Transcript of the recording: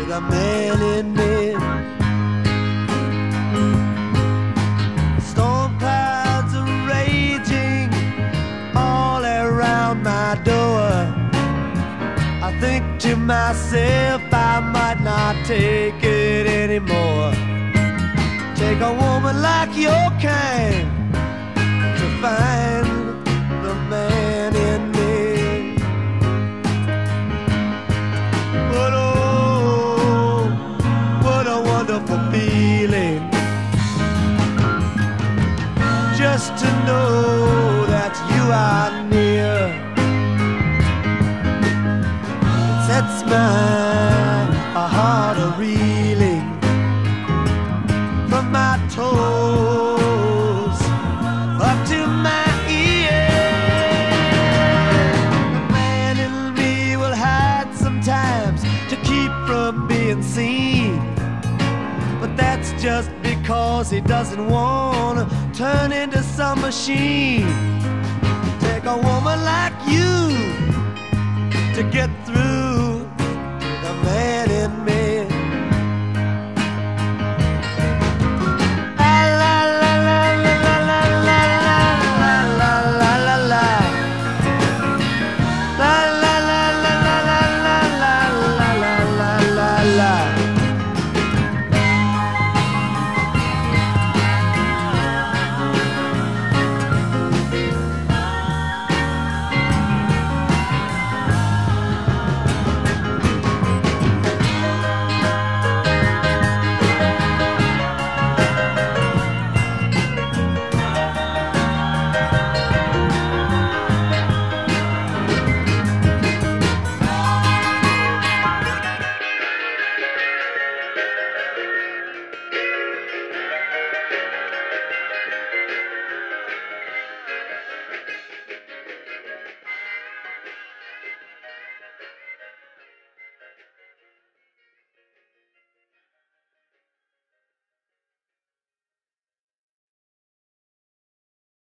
the man in me. Storm clouds are raging all around my door. I think to myself I might not take it anymore. Take a woman like your kind to find the man in me. But oh, what a wonderful feeling just to know that you are near. It sets my heart a-reeling from my toes up to my ears. The man in me will hide sometimes to keep from being seen, but that's just because he doesn't want to turn into some machine. Take a woman like you to get through